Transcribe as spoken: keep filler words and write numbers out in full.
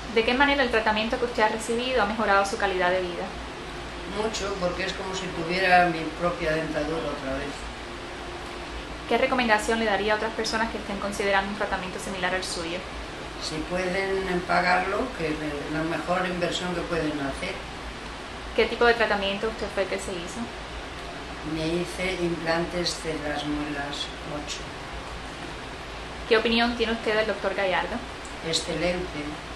¿De qué manera el tratamiento que usted ha recibido ha mejorado su calidad de vida? Mucho, porque es como si tuviera mi propia dentadura otra vez. ¿Qué recomendación le daría a otras personas que estén considerando un tratamiento similar al suyo? Si pueden pagarlo, que es la mejor inversión que pueden hacer. ¿Qué tipo de tratamiento usted fue que se hizo? Me hice implantes de las muelas ocho. ¿Qué opinión tiene usted del doctor Gallardo? Excelente.